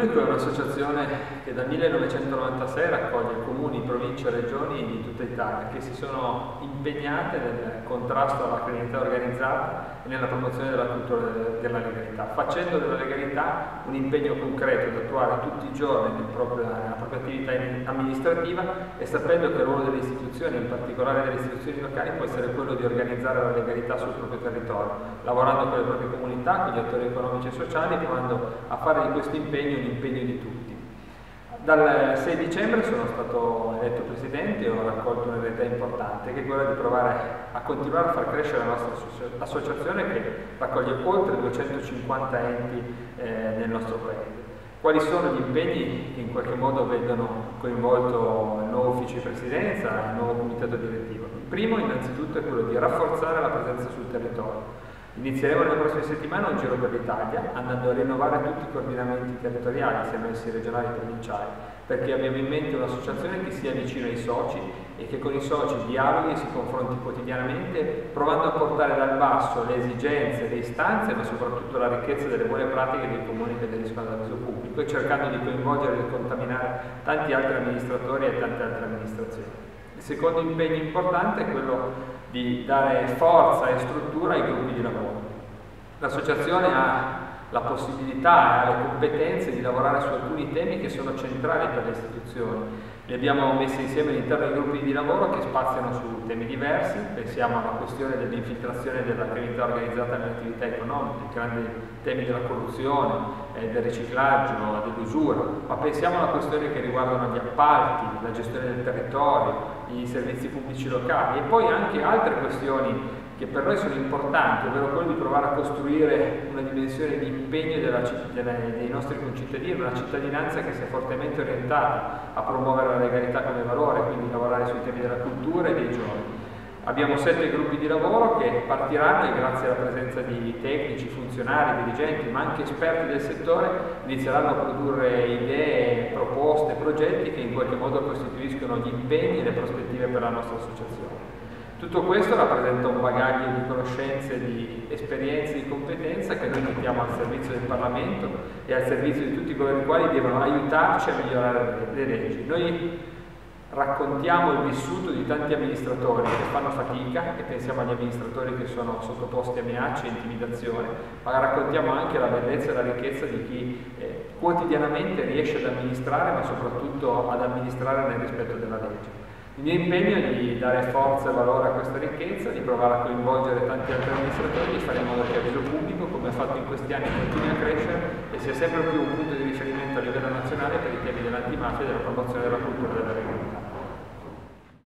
Unico è un'associazione che dal 1996 raccoglie comuni, province e regioni di tutta Italia che si sono impegnate nel contrasto alla criminalità organizzata e nella promozione della cultura della legalità, facendo della legalità un impegno concreto da attuare tutti i giorni nella propria attività amministrativa e sapendo che il ruolo delle istituzioni, in particolare delle istituzioni locali, può essere quello di organizzare la legalità sul proprio territorio, lavorando con le proprie comunità, con gli attori economici e sociali, provando a fare di questo impegno un impegno di tutti. Dal 6 dicembre sono stato eletto presidente e ho raccolto un'eredità importante, che è quella di provare a continuare a far crescere la nostra associazione, che raccoglie oltre 250 enti nel nostro paese. Quali sono gli impegni che in qualche modo vedono coinvolto il nuovo ufficio di presidenza e il nuovo comitato direttivo? Il primo innanzitutto è quello di rafforzare la presenza sul territorio. Inizieremo nelle prossime settimane un giro per l'Italia, andando a rinnovare tutti i coordinamenti territoriali, siano essi regionali e provinciali, perché abbiamo in mente un'associazione che sia vicino ai soci e che con i soci dialoghi e si confronti quotidianamente, provando a portare dal basso le esigenze, le istanze, ma soprattutto la ricchezza delle buone pratiche dei comuni che aderiscono all'avviso pubblico e cercando di coinvolgere e contaminare tanti altri amministratori e tante altre amministrazioni. Il secondo impegno importante è quello di dare forza e struttura ai gruppi di lavoro. L'associazione ha la possibilità e ha le competenze di lavorare su alcuni temi che sono centrali per le istituzioni. Li abbiamo messi insieme all'interno dei gruppi di lavoro che spaziano su temi diversi, pensiamo alla questione dell'infiltrazione della criminalità organizzata nelle attività economiche, i grandi temi della corruzione, del riciclaggio, dell'usura, ma pensiamo alla questione che riguardano gli appalti, la gestione del territorio, i servizi pubblici locali e poi anche altre questioni che per noi sono importanti, ovvero quello di provare a costruire una dimensione di impegno dei nostri concittadini, una cittadinanza che sia fortemente orientata a promuovere la legalità come valore, quindi lavorare sui temi della cultura e dei giovani. Abbiamo 7 gruppi di lavoro che partiranno e grazie alla presenza di tecnici, funzionari, dirigenti, ma anche esperti del settore, inizieranno a produrre idee, proposte, progetti che in qualche modo costituiscono gli impegni e le prospettive per la nostra associazione. Tutto questo rappresenta un bagaglio di conoscenze, di esperienze, di competenza che noi mettiamo al servizio del Parlamento e al servizio di tutti coloro i quali devono aiutarci a migliorare le leggi. Noi raccontiamo il vissuto di tanti amministratori che fanno fatica e pensiamo agli amministratori che sono sottoposti a minacce e intimidazione, ma raccontiamo anche la bellezza e la ricchezza di chi quotidianamente riesce ad amministrare, ma soprattutto ad amministrare nel rispetto della legge. Il mio impegno è di dare forza e valore a questa ricchezza, di provare a coinvolgere tanti altri amministratori, di fare in modo che l'avviso pubblico, come ha fatto in questi anni, continui a crescere e sia sempre più un punto di riferimento a livello nazionale per i temi dell'antimafia e della promozione della cultura della legalità.